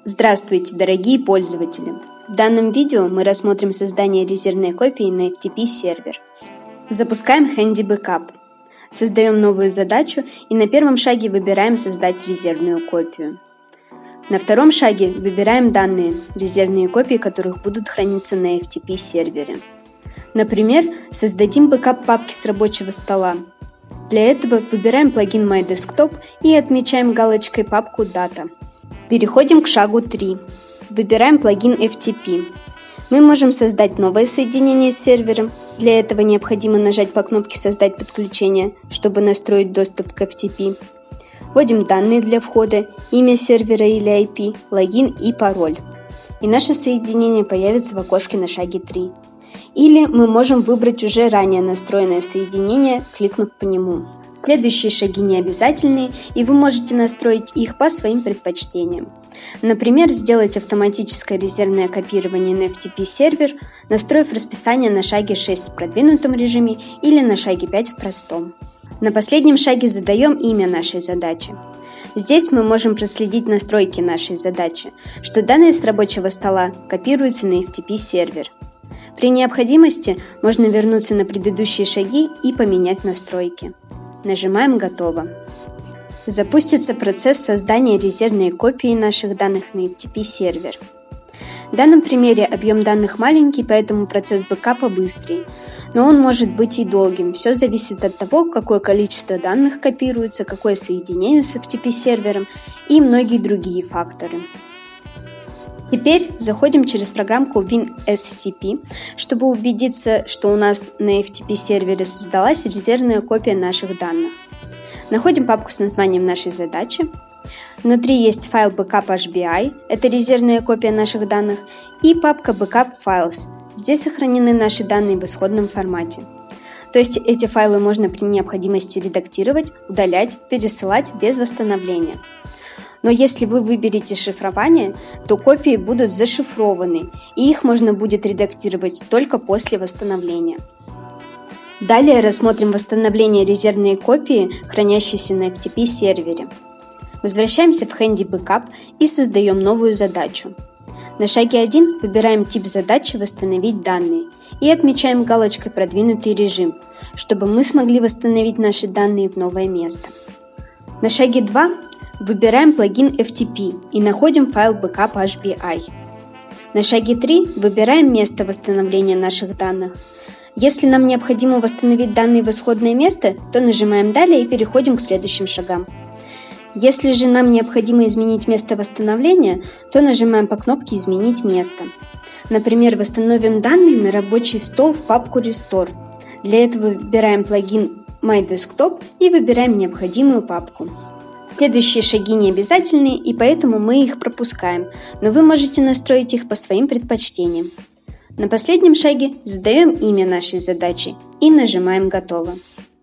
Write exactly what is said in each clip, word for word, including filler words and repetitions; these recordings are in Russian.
Здравствуйте, дорогие пользователи! В данном видео мы рассмотрим создание резервной копии на эф ти пи сервер. Запускаем Handy Backup. Создаем новую задачу и на первом шаге выбираем «Создать резервную копию». На втором шаге выбираем данные, резервные копии которых будут храниться на эф ти пи сервере. Например, создадим бэкап папки с рабочего стола. Для этого выбираем плагин My Desktop и отмечаем галочкой папку Data. Переходим к шагу три. Выбираем плагин эф ти пи. Мы можем создать новое соединение с сервером. Для этого необходимо нажать по кнопке «Создать подключение», чтобы настроить доступ к эф ти пи. Вводим данные для входа, имя сервера или ай пи, логин и пароль. И наше соединение появится в окошке на шаге три. Или мы можем выбрать уже ранее настроенное соединение, кликнув по нему. Следующие шаги не обязательные, и вы можете настроить их по своим предпочтениям. Например, сделать автоматическое резервное копирование на эф ти пи сервер, настроив расписание на шаге шесть в продвинутом режиме или на шаге пять в простом. На последнем шаге задаем имя нашей задачи. Здесь мы можем проследить настройки нашей задачи, что данные с рабочего стола копируются на эф ти пи сервер. При необходимости можно вернуться на предыдущие шаги и поменять настройки. Нажимаем «Готово». Запустится процесс создания резервной копии наших данных на эф ти пи сервер. В данном примере объем данных маленький, поэтому процесс бэкапа быстрый, но он может быть и долгим. Все зависит от того, какое количество данных копируется, какое соединение с эф ти пи сервером и многие другие факторы. Теперь заходим через программку WinSCP, чтобы убедиться, что у нас на эф ти пи сервере создалась резервная копия наших данных. Находим папку с названием нашей задачи. Внутри есть файл backup эйч би ай, это резервная копия наших данных, и папка Backup Files. Здесь сохранены наши данные в исходном формате. То есть эти файлы можно при необходимости редактировать, удалять, пересылать без восстановления. Но если вы выберете шифрование, то копии будут зашифрованы, и их можно будет редактировать только после восстановления. Далее рассмотрим восстановление резервной копии, хранящейся на эф ти пи сервере. Возвращаемся в Handy Backup и создаем новую задачу. На шаге один выбираем тип задачи «Восстановить данные» и отмечаем галочкой «Продвинутый режим», чтобы мы смогли восстановить наши данные в новое место. На шаге два выбираем плагин эф ти пи и находим файл backup эйч би ай. На шаге три выбираем место восстановления наших данных. Если нам необходимо восстановить данные в исходное место, то нажимаем «Далее» и переходим к следующим шагам. Если же нам необходимо изменить место восстановления, то нажимаем по кнопке «Изменить место». Например, восстановим данные на рабочий стол в папку Restore. Для этого выбираем плагин My Desktop и выбираем необходимую папку. Следующие шаги не обязательны, и поэтому мы их пропускаем, но вы можете настроить их по своим предпочтениям. На последнем шаге задаем имя нашей задачи и нажимаем «Готово».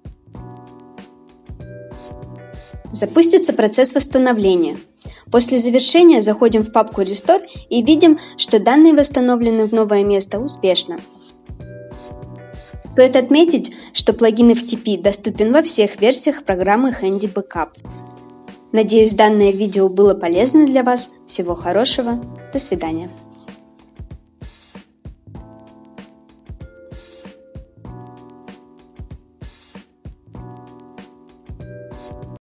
Запустится процесс восстановления. После завершения заходим в папку Restore и видим, что данные восстановлены в новое место успешно. Стоит отметить, что плагин эф ти пи доступен во всех версиях программы Handy Backup. Надеюсь, данное видео было полезно для вас. Всего хорошего. До свидания.